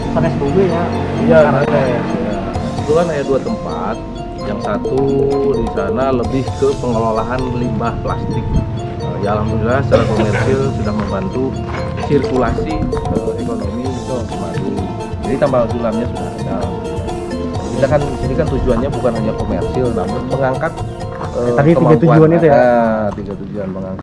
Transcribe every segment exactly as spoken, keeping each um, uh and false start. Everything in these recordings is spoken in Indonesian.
sanes juga ya. Iya, sanes. Ya. Itu kan ada dua tempat. Yang satu di sana lebih ke pengelolaan limbah plastik. Ya alhamdulillah secara komersil sudah membantu sirkulasi eh, ekonomi madu. Jadi tambal sulamnya sudah ada. Kita kan ini kan tujuannya bukan hanya komersil, namun mengangkat eh, tadi tiga tujuan itu ya. Nah, tiga tujuan mengangkat.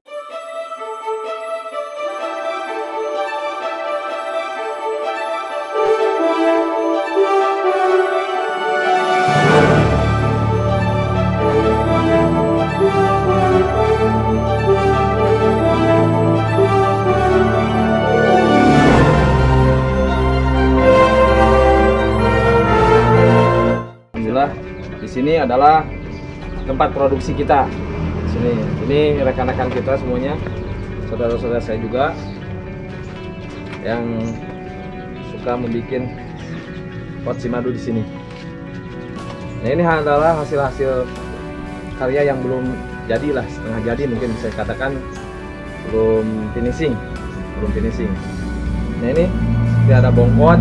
Di sini adalah tempat produksi kita. Di sini, ini rekan-rekan kita semuanya, saudara-saudara saya juga yang suka membuat pot madu di sini. Nah, ini adalah hasil-hasil karya yang belum jadi lah, setengah jadi mungkin bisa katakan, belum finishing, belum finishing. Nah, ini seperti ada bongkot,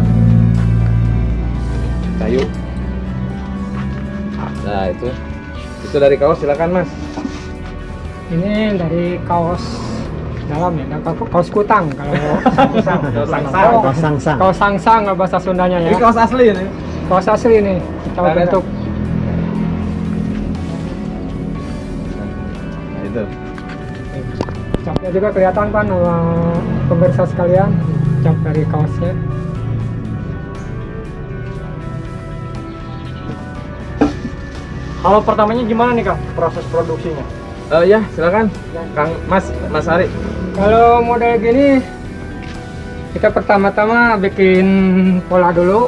kayu. Nah, itu itu dari kaos, silakan Mas. Ini dari kaos dalam ya, kaos kutang kalau kaos sangsang. Kaos sangsang. Kaos sangsang bahasa Sundanya ya. Ini kaos asli ini. Kaos asli nih. Kita Nah, bentuk. Nah, itu. Capnya juga kelihatan kan uh, pemirsa sekalian, cap dari kaosnya. Kalau pertamanya gimana nih Kang proses produksinya? Uh, ya, silakan Kang Mas Mas Ari. Kalau model gini kita pertama-tama bikin pola dulu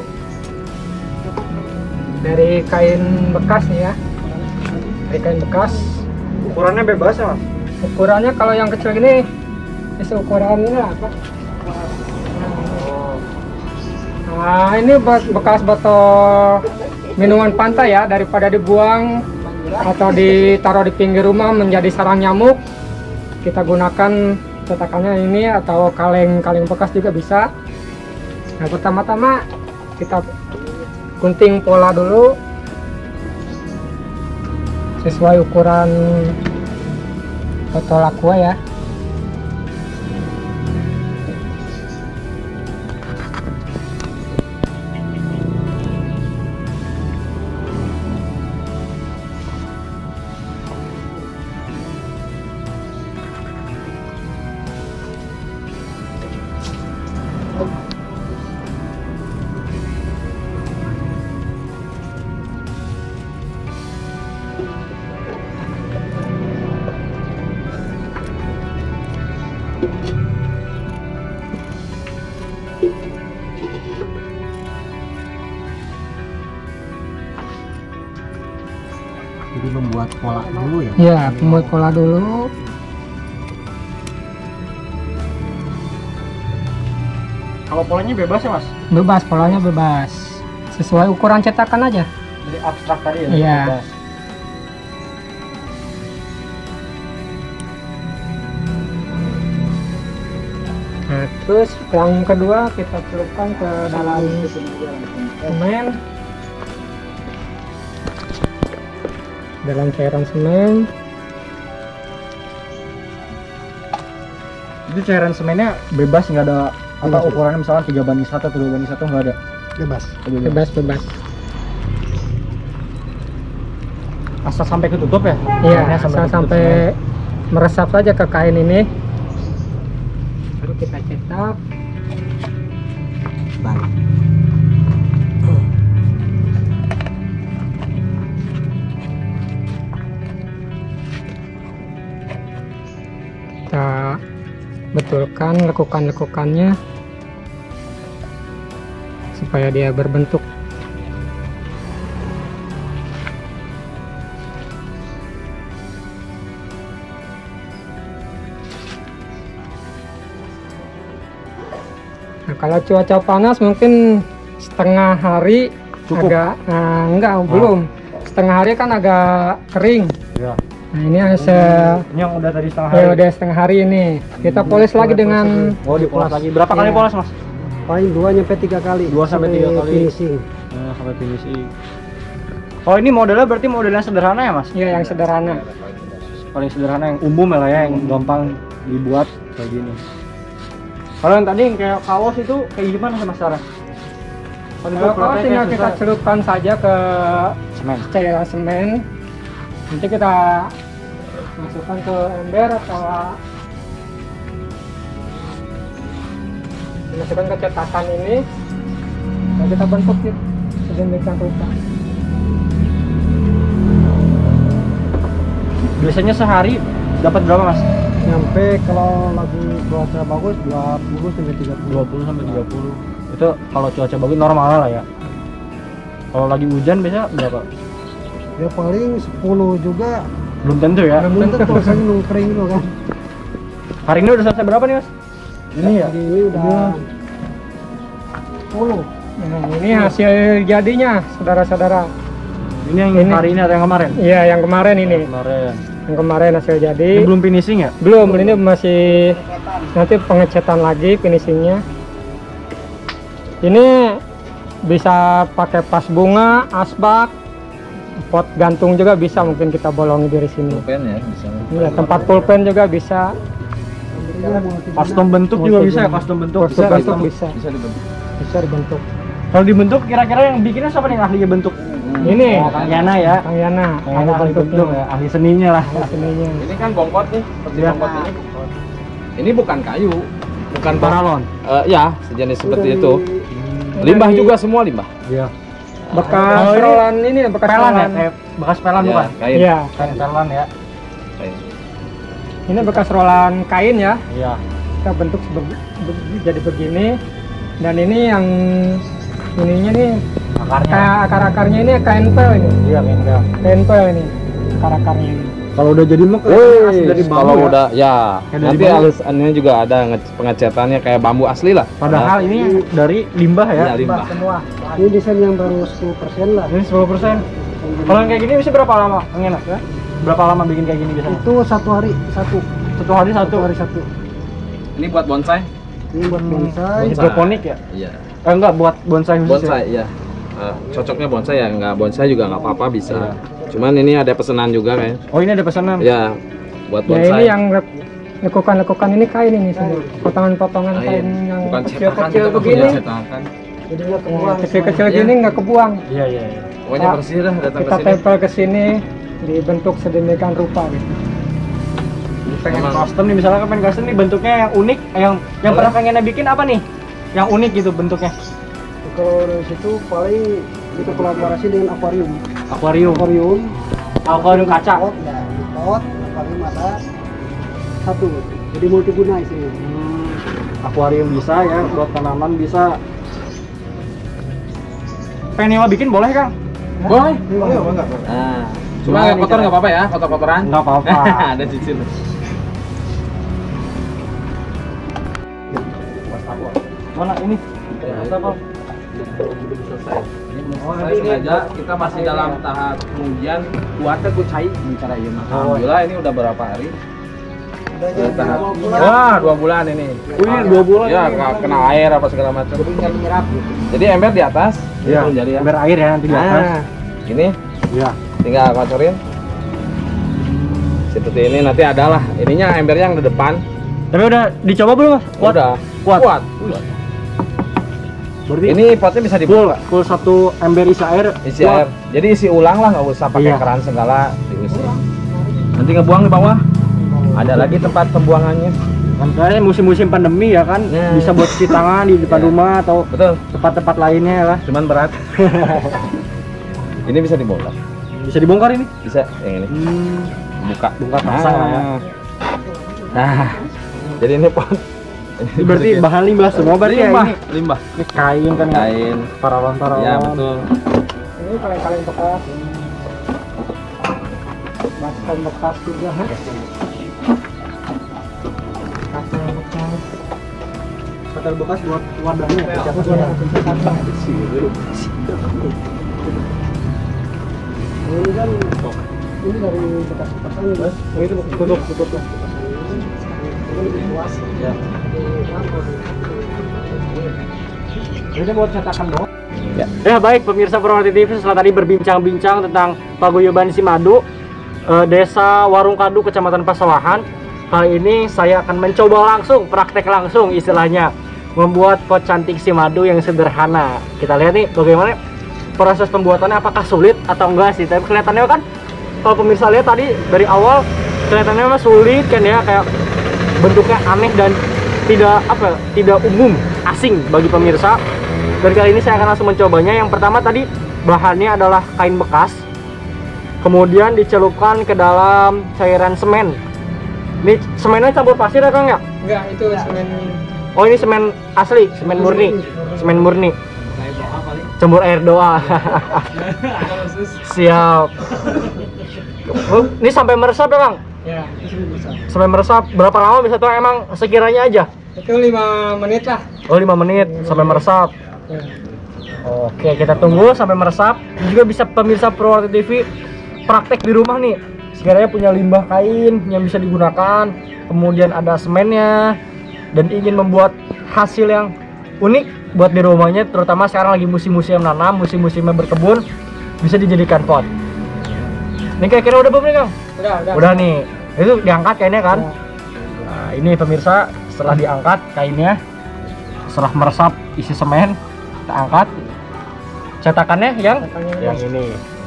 dari kain bekas nih ya, dari kain bekas. Ukurannya bebas ya Mas? Ukurannya kalau yang kecil gini bisa ukuran ini lah apa? Nah, ini bekas botol minuman pantai ya, daripada dibuang atau ditaruh di pinggir rumah menjadi sarang nyamuk, kita gunakan cetakannya ini, atau kaleng-kaleng bekas juga bisa. Nah, pertama-tama kita gunting pola dulu sesuai ukuran botol aqua ya. Jadi membuat pola dulu ya? Ya, membuat pola dulu. Kalau polanya bebas ya Mas? Bebas, polanya bebas. Sesuai ukuran cetakan aja. Jadi abstrak tadi ya? Iya. Bebas. Nah, terus yang kedua kita celupkan ke dalam semen, dalam cairan semen. Itu cairan semennya bebas, nggak ada apa ukurannya, misalkan tiga banding satu atau dua banding satu, nggak ada? Bebas. Bebas, bebas. Asal sampai ketutup ya? Iya, Airnya asal ketutup sampai semua. meresap saja ke kain ini. Lalu kita cetak. Balik. Kita betulkan lekukan-lekukannya supaya dia berbentuk. Nah, kalau cuaca panas mungkin setengah hari Cukup. agak nah, enggak oh. belum setengah hari kan agak kering. Ya. Nah, ini hasil Ini yang udah tadi setengah hari. ya udah setengah hari ini kita poles lagi dengan Oh, dipoles lagi. Berapa kali Iya. poles Mas? Paling dua nyampe tiga kali. Dua sampai tiga kali. Finishing. Nah, sampai finishing. Oh ini modelnya berarti modelnya sederhana ya mas? Iya yang sederhana. Paling sederhana yang umum lah ya, yang gampang dibuat kayak gini. Kalau yang tadi yang kayak kaos itu kayak gimana sih mas Sarah? Kalau kaos tinggal kita celupkan saja ke semen. cairan semen. Nanti kita masukkan ke ember atau masukkan ke cetakan ini dan kita bentuk sedemikian rupa. Biasanya sehari dapat berapa mas? Nyampe kalau lagi cuaca bagus dua puluh sampai tiga puluh. dua puluh sampai tiga puluh. Itu kalau cuaca bagus normal lah ya. Kalau lagi hujan biasanya berapa? Ya paling sepuluh juga. Belum tentu ya. Belum tentu saya nunggu kering dulu kan. Hari ini udah selesai berapa nih mas? Ini ya? Hari ini udah sepuluh. Nah, ini hasil jadinya, saudara-saudara. Ini yang Ini. hari ini atau yang kemarin? Iya, yang kemarin ini. Kemarin. Yang kemarin hasil jadi. Ini belum finishing ya? Belum, ini masih nanti pengecetan lagi finishingnya. Ini bisa pakai vas bunga, asbak, pot gantung juga bisa, mungkin kita bolongi dari sini. Pulpen ya bisa. Iya, tempat pulpen juga bisa. Custom bentuk juga bisa ya? Custom bentuk Custom bisa. bentuk bisa, Bisa dibentuk. bisa dibentuk. Kalau dibentuk kira-kira yang bikinnya siapa nih ahlinya bentuk? Ini Oh, Kang Yana ya. Kang Yana, Kang Yana ahli bentuk bentuknya, ya, ahli seninya lah. ahli seninya. Ini kan bongkot nih, seperti Iya. bongkot ini. Ini bukan kayu, bukan bong- Paralon. Eh, ya, sejenis seperti itu. Limbah juga semua limbah. Iya. Bekas Oh, ini rolan ini, bekas Pelan ya? rolan. Kayak bekas pelan Ya, bukan? kain. Iya, Kain pelan ya. Kain. ini bekas rolan kain ya. Iya. Kita bentuk sebe- be- jadi begini. Dan ini yang ininya nih Akarnya. kayak akar-akarnya ini kain pel ini. Iya kain pel. Kain pel ini akar-akarnya ini. Kalau udah jadi mek Wih, dari bambu kalau ya? udah ya, Kayak dari nanti bambu. alisannya juga ada nge- pengecetannya kayak bambu asli lah. Padahal ini dari limbah ya. Iya, limbah. Semua. Ini desain yang baru sepuluh persen lah. Ini sepuluh persen. Kalau yang kayak gini bisa berapa lama? Yang enak ya? Berapa lama bikin kayak gini biasanya? Itu satu hari satu. Satu hari satu. Satu hari satu. Ini buat bonsai? Ini buat bonsai. Hidroponik ya? Iya. Eh enggak, buat bonsai khusus ya? Bonsai, iya. Eh, cocoknya bonsai ya, nggak bonsai juga nggak apa-apa bisa. Iya. Cuman ini ada pesanan juga kayak. Oh ini ada pesanan? Ya, buat Ya bonsai. ini yang lek- lekukan-lekukan ini kain ini semua. Potongan-potongan Kain. kain yang Bukan cetakan, kecil-kecil kita begini. punya cetakan. Jadi nggak kebuang. Kecil-kecil Iya. gini nggak kebuang. Iya iya iya. Pokoknya Pak, bersih dah datang ke Kita sini. tempel ke sini dibentuk sedemikian rupa gitu. Pengen Emang. custom nih, misalnya pengen custom nih bentuknya yang unik, eh, yang yang pernah pengennya bikin apa nih? Yang unik gitu bentuknya. Kalau dari situ paling kita kolaborasi dengan akuarium. Akuarium. Akuarium. Akuarium kaca. Pot ya, di pot akuarium ada satu. Jadi multiguna isinya. Hmm, akuarium bisa ya, buat tanaman bisa. Pengen nyewa bikin boleh Kang? Boleh. Boleh, boleh. Nah, cuma Cuma kotor ini nggak apa-apa ya, kotor-kotoran. Nggak apa-apa. Ada cicil. Mana ini? Ya, Apa? belum selesai. Ini belum Oh, selesai ini- sengaja kita masih dalam tahap pengujian kuatnya kucai bicara ya Mas. Oh. Alhamdulillah ini udah berapa hari? Udah Udah jadi tahap. dua bulan. Wah, dua bulan ini. Oh, ini dua bulan Ya, ini. nggak kena air apa segala macam. Jadi nggak menyerap gitu. Jadi ember di atas, ini Iya. belum jadi ya. Ember air ya nanti di atas. Nah, ini Iya. tinggal kocorin. Seperti ini nanti adalah ininya embernya yang di depan. Tapi udah dicoba belum Mas? Kuat? Udah. Kuat. Kuat. Berarti Ini potnya bisa full, dibuka. full satu ember isi air. Isi kuat. air. Jadi isi ulang lah, nggak usah pakai Iya. keran segala diisi. Nanti ngebuang di bawah. Ada lagi tempat pembuangannya. Kan kayaknya musim-musim pandemi ya kan, Nah. bisa buat cuci tangan di depan Iya. rumah atau Betul. tempat-tempat lainnya lah. Cuman berat. Ini bisa dibongkar. Bisa dibongkar ini? Bisa yang ini. Hmm. Buka. Bongkar pasang lah ya. Nah. Jadi ini pot. Ini berarti bahan limbah semua berarti ya limbah. ini. Limbah. Ini kain kan ya? Kain. Paralon-paralon. Ya betul. Ini kaleng-kaleng bekas. Baskom bekas juga. Kasel bekas. Hotel bekas buat wadahnya. Iya, Siapa iya, tuh? pencetakan. Ini kan ini dari bekas pasang Mas. Oh, itu tutup, tutup. Ini lebih luas. Ya. Jadi, Ini buat cetakan doang. Ya. Ya baik pemirsa Purwonegoro T V, setelah tadi berbincang-bincang tentang paguyuban Simadu, eh, Desa Warung Kadu, Kecamatan Pasawahan. Kali ini saya akan mencoba langsung, praktek langsung istilahnya, membuat pot cantik Simadu yang sederhana. Kita lihat nih bagaimana proses pembuatannya, apakah sulit atau enggak sih. Tapi kelihatannya kan, kalau pemirsa lihat tadi dari awal kelihatannya mah sulit kan ya, kayak bentuknya aneh dan tidak apa tidak umum, asing bagi pemirsa. Dan kali ini saya akan langsung mencobanya. Yang pertama tadi bahannya adalah kain bekas, kemudian dicelupkan ke dalam cairan semen. Ini semennya campur pasir ya Kang ya? Enggak, itu semen. Oh ini semen asli, semen murni, semen murni. Campur air doa. Siap. Oh, ini sampai meresap ya Kang? Ya, itu bisa. Sampai meresap berapa lama bisa tuh, emang sekiranya aja? Itu lima menit lah. Oh lima menit sampai meresap. Ya. Oke, kita tunggu sampai meresap. Ini juga bisa pemirsa Purwonegoro T V praktek di rumah nih. Sekiranya punya limbah kain yang bisa digunakan, kemudian ada semennya, dan ingin membuat hasil yang unik buat di rumahnya, terutama sekarang lagi musim-musim nanam, musim-musimnya berkebun, bisa dijadikan pot. Ini kira-kira udah belum nih Kang? Udah, udah. Udah nih. Itu diangkat kainnya kan? Nah, ini pemirsa setelah diangkat kainnya, setelah meresap isi semen, kita angkat cetakannya yang Cetakannya yang ini.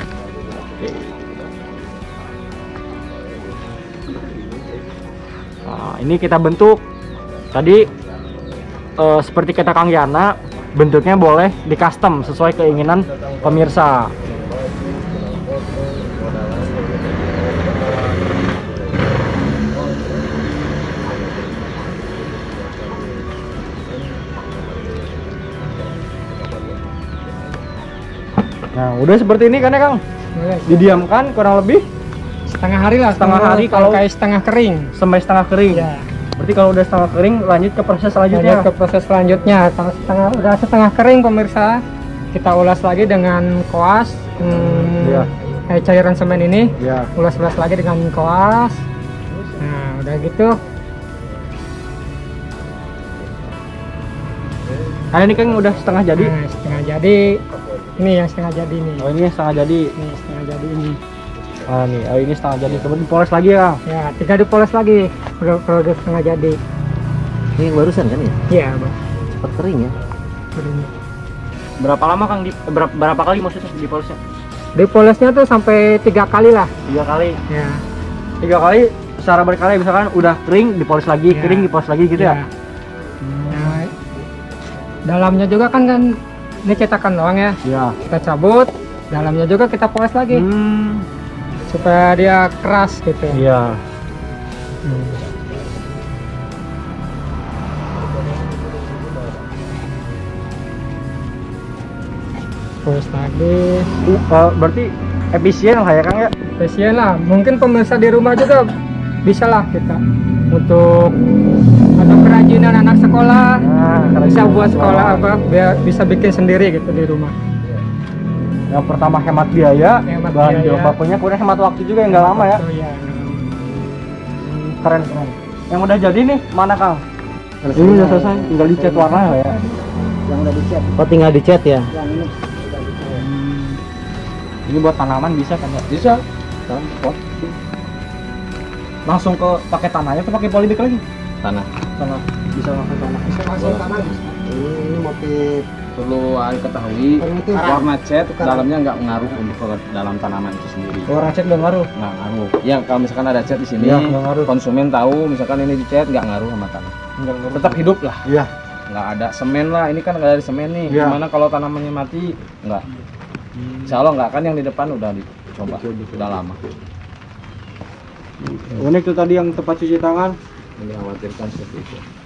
Nah, ini kita bentuk tadi eh, seperti kata Kang Yana, bentuknya boleh di custom sesuai keinginan pemirsa. Nah, udah seperti ini kan ya Kang? Udah. Didiamkan kurang lebih Setengah hari lah. Setengah hari kalau- kayak setengah kering. sampai setengah kering. Ya. Berarti kalau udah setengah kering lanjut ke proses selanjutnya. Lanjut ke proses selanjutnya. Kalau setengah udah setengah kering pemirsa, kita ulas lagi dengan koas. Hmm, Iya. Kayak cairan semen ini, Ya. ulas-ulas lagi dengan koas. Nah, udah gitu. Nah, ini kan udah setengah jadi. Nah, setengah jadi. Ini yang setengah jadi nih. Oh, ini setengah jadi. Ini setengah jadi ini. Ah, nih, oh, ini setengah jadi. Kemudian dipoles lagi ya Kang. Ya, tinggal dipoles lagi. Udah kalau udah setengah jadi. Ini yang barusan kan ya? Iya, Bang. Cepat kering ya? Ini. Berapa lama Kang di, berapa, berapa kali maksudnya dipolesnya? Dipolesnya tuh sampai tiga kali lah. Tiga kali. Ya. Tiga kali secara berkali, misalkan udah kering dipoles lagi, Ya. kering dipoles lagi gitu ya. Nah, dalamnya juga kan kan ini cetakan doang ya. Iya. Kita cabut, dalamnya juga kita poles lagi Hmm. supaya dia keras gitu. Iya. Hmm. Poles lagi. Uh, berarti efisien lah ya Kang ya. Spesial lah. Mungkin pemirsa di rumah juga bisa lah kita untuk atau kerajinan anak sekolah. Nah, Bisa buat sekolah apa biar bisa bikin sendiri gitu di rumah. Yang pertama hemat biaya, Hemat bahan biaya. bakunya, kemudian hemat waktu juga yang nggak lama ya. Oh, iya. Keren keren. Yang udah jadi nih mana Kang? Ini udah selesai, tinggal dicat warna lah ya. Yang udah dicat, Oh tinggal dicat ya? yang ini udah dicat. Ini buat tanaman bisa kan ya? Bisa. Kan, pot Langsung ke pakai tanahnya atau pakai polybag lagi? tanah. Tanah bisa pakai tanah. Bisa masuk tanah. Ini motif Perlu Anda ketahui Itu warna cat Tukaran. dalamnya nggak ngaruh untuk ke dalam tanaman itu sendiri. Warna cat nggak ngaruh. Nggak ngaruh. Ya kalau misalkan ada cat di sini, Iya, nggak ngaruh. konsumen tahu misalkan ini dicat nggak ngaruh sama tanah. Nggak ngaruh. Tetap hidup lah. Iya. Nggak ada semen lah. Ini kan nggak ada semen nih. Iya. Gimana kalau tanamannya mati? Nggak. Insya Allah nggak, kan yang di depan udah dicoba, udah lama. Unik tuh tadi yang tempat cuci tangan. Ini khawatirkan seperti itu.